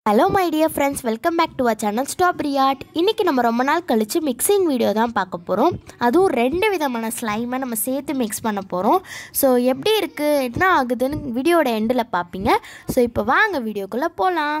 Hello my dear friends, welcome back to our channel Strawberry Art. இன்னைக்கு நம்ம ரொம்ப நாள் கழிச்சு மிக்சிங் வீடியோ தான் பார்க்க போறோம். அதுவும் ரெண்டு விதமான ஸ்லைமை நம்ம சேர்த்து மிக்ஸ் பண்ண போறோம். ஸோ எப்படி இருக்கு என்ன ஆகுதுன்னு வீடியோட எண்டில் பார்ப்பீங்க. ஸோ இப்போ வாங்க வீடியோக்குள்ள போகலாம்.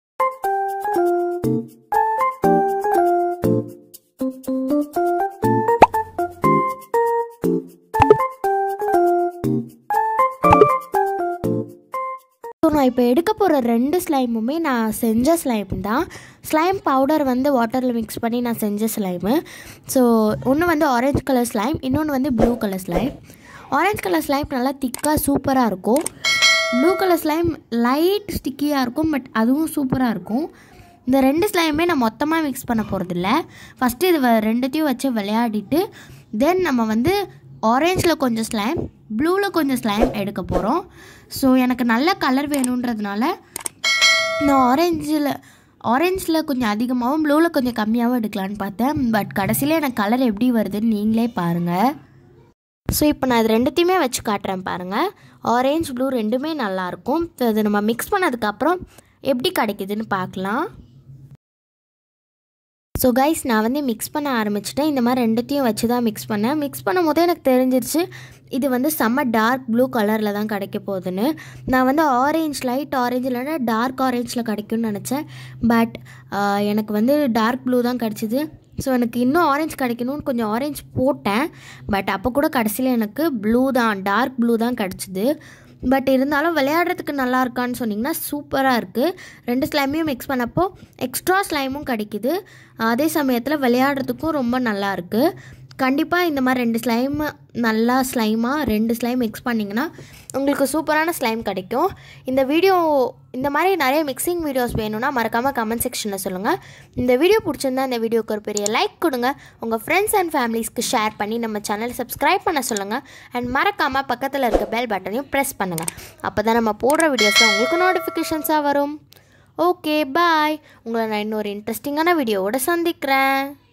நான் இப்போ எடுக்க போகிற ரெண்டு ஸ்லைமுமே நான் செஞ்ச ஸ்லைம் தான். ஸ்லைம் பவுடர் வந்து வாட்டரில் மிக்ஸ் பண்ணி நான் செஞ்ச ஸ்லைமு. ஸோ ஒன்று வந்து ஆரஞ்சு கலர் ஸ்லைம், இன்னொன்று வந்து blue colour slime. Orange colour slime நல்லா திக்காக சூப்பராக இருக்கும். ப்ளூ கலர் ஸ்லைம் லைட் ஸ்டிக்கியாக இருக்கும், பட் அதுவும் சூப்பராக இருக்கும். இந்த ரெண்டு ஸ்லைமே நான் மொத்தமாக மிக்ஸ் பண்ண போகிறதில்ல. ஃபஸ்ட்டு இது ரெண்டுத்தையும் வச்சு விளையாடிட்டு தென் நம்ம வந்து ஆரஞ்சில் கொஞ்சம் ஸ்லைம், ப்ளூவில் கொஞ்சம் ஸ்லைம் எடுக்க போகிறோம். ஸோ எனக்கு நல்ல கலர் வேணுன்றதுனால நான் ஆரஞ்சில் கொஞ்சம் அதிகமாகவும் ப்ளூவில் கொஞ்சம் கம்மியாகவும் எடுக்கலான்னு பார்த்தேன். பட் கடைசியில் எனக்கு கலர் எப்படி வருதுன்னு நீங்களே பாருங்கள். ஸோ இப்போ நான் இது ரெண்டுத்தையுமே வச்சு காட்டுறேன் பாருங்கள். ஆரஞ்ச் ப்ளூ ரெண்டுமே நல்லாயிருக்கும். ஸோ அது நம்ம மிக்ஸ் பண்ணதுக்கப்புறம் எப்படி கிடைக்குதுன்னு பார்க்கலாம். ஸோ கைஸ், நான் வந்து மிக்ஸ் பண்ண ஆரம்பிச்சிட்டேன். இந்த மாதிரி ரெண்டுத்தையும் வச்சு தான் மிக்ஸ் பண்ணேன். மிக்ஸ் பண்ணும் போதே எனக்கு தெரிஞ்சிருச்சு இது வந்து செம்ம டார்க் ப்ளூ கலரில் தான் கிடைக்க போகுதுன்னு. நான் வந்து ஆரஞ்ச் லைட் ஆரஞ்சு இல்லைன்னா டார்க் ஆரஞ்சில் கிடைக்கும்னு நினச்சேன். பட் எனக்கு வந்து டார்க் ப்ளூ தான் கிடச்சிது. ஸோ எனக்கு இன்னும் ஆரஞ்சு கிடைக்கணும்னு கொஞ்சம் ஆரஞ்சு போட்டேன். பட் அப்போ கூட கடைசியில் எனக்கு ப்ளூ தான், டார்க் ப்ளூ தான் கிடச்சிது. பட் இருந்தாலும் விளையாடுறதுக்கு நல்லா இருக்கான்னு சொன்னிங்கன்னா சூப்பராக இருக்குது. ரெண்டு ஸ்லைமையும் மிக்ஸ் பண்ணப்போ எக்ஸ்ட்ரா ஸ்லைமும் கிடைக்கிது. அதே சமயத்தில் விளையாடுறதுக்கும் ரொம்ப நல்லா இருக்குது. கண்டிப்பாக இந்த மாதிரி ரெண்டு ஸ்லைம் மிக்ஸ் பண்ணிங்கன்னா உங்களுக்கு சூப்பரான ஸ்லைம் கிடைக்கும். இந்த மாதிரி நிறைய மிக்சிங் வீடியோஸ் வேணும்னா மறக்காமல் கமெண்ட் செக்ஷனில் சொல்லுங்கள். இந்த வீடியோ பிடிச்சிருந்தா இந்த வீடியோக்கு ஒரு பெரிய லைக் கொடுங்க. உங்கள் ஃப்ரெண்ட்ஸ் அண்ட் ஃபேமிலிஸ்க்கு ஷேர் பண்ணி நம்ம சேனலை சப்ஸ்கிரைப் பண்ண சொல்லுங்கள். அண்ட் மறக்காமல் பக்கத்தில் இருக்க பெல் பட்டனையும் ப்ரெஸ் பண்ணுங்கள். அப்போ தான் நம்ம போடுற வீடியோஸில் உங்களுக்கு நோட்டிஃபிகேஷன்ஸாக வரும். Okay bye. உங்களை நான் இன்னொரு இன்ட்ரெஸ்டிங்கான வீடியோவோட சந்திக்கிறேன்.